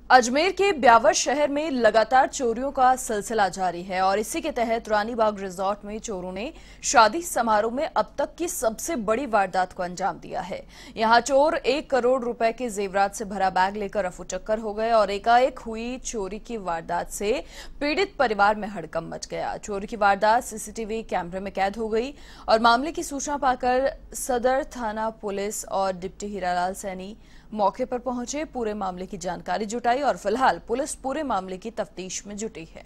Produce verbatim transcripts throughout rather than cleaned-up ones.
अजमेर के ब्यावर शहर में लगातार चोरियों का सिलसिला जारी है और इसी के तहत रानीबाग रिजॉर्ट में चोरों ने शादी समारोह में अब तक की सबसे बड़ी वारदात को अंजाम दिया है। यहां चोर एक करोड़ रुपए के जेवरात से भरा बैग लेकर रफूचक्कर हो गए और एकाएक हुई चोरी की वारदात से पीड़ित परिवार में हड़कंप मच गया। चोरी की वारदात सीसीटीवी कैमरे में कैद हो गई और मामले की सूचना पाकर सदर थाना पुलिस और डिप्टी हीरालाल सैनी मौके पर पहुंचे, पूरे मामले की जानकारी जुटाई और फिलहाल पुलिस पूरे मामले की तफ्तीश में जुटी है।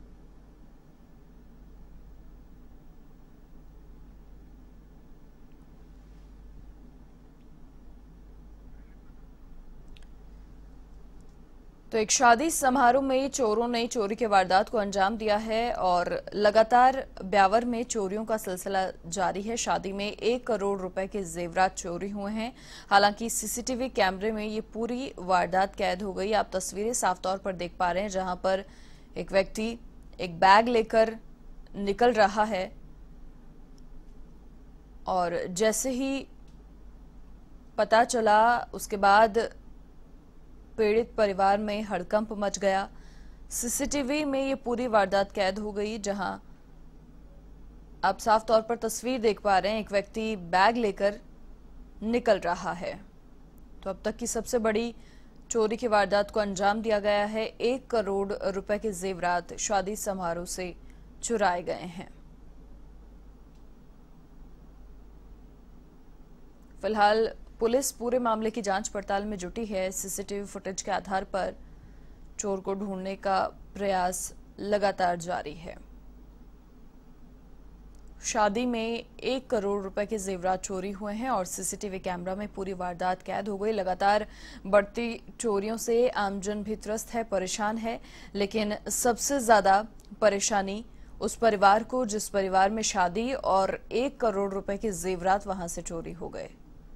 तो एक शादी समारोह में चोरों ने चोरी की वारदात को अंजाम दिया है और लगातार ब्यावर में चोरियों का सिलसिला जारी है। शादी में एक करोड़ रुपए के जेवरात चोरी हुए हैं। हालांकि सीसीटीवी कैमरे में ये पूरी वारदात कैद हो गई। आप तस्वीरें साफ तौर पर देख पा रहे हैं, जहां पर एक व्यक्ति एक बैग लेकर निकल रहा है और जैसे ही पता चला उसके बाद पीड़ित परिवार में हड़कंप मच गया। सीसीटीवी में ये पूरी वारदात कैद हो गई, जहां आप साफ तौर पर तस्वीर देख पा रहे हैं, एक व्यक्ति बैग लेकर निकल रहा है। तो अब तक की सबसे बड़ी चोरी की वारदात को अंजाम दिया गया है। एक करोड़ रुपए के जेवरात शादी समारोह से चुराए गए हैं। फिलहाल पुलिस पूरे मामले की जांच पड़ताल में जुटी है। सीसीटीवी फुटेज के आधार पर चोर को ढूंढने का प्रयास लगातार जारी है। शादी में एक करोड़ रुपए के जेवरात चोरी हुए हैं और सीसीटीवी कैमरा में पूरी वारदात कैद हो गई। लगातार बढ़ती चोरियों से आमजन भी त्रस्त है, परेशान है, लेकिन सबसे ज्यादा परेशानी उस परिवार को जिस परिवार में शादी और एक करोड़ रुपए के जेवरात वहां से चोरी हो गए।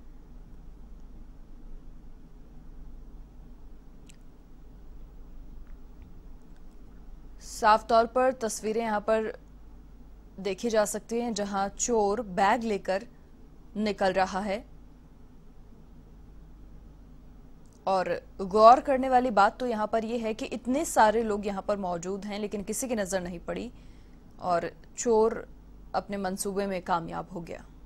साफ तौर पर तस्वीरें यहां पर देखी जा सकती हैं, जहां चोर बैग लेकर निकल रहा है। और गौर करने वाली बात तो यहां पर यह है कि इतने सारे लोग यहां पर मौजूद हैं, लेकिन किसी की नजर नहीं पड़ी और चोर अपने मंसूबे में कामयाब हो गया।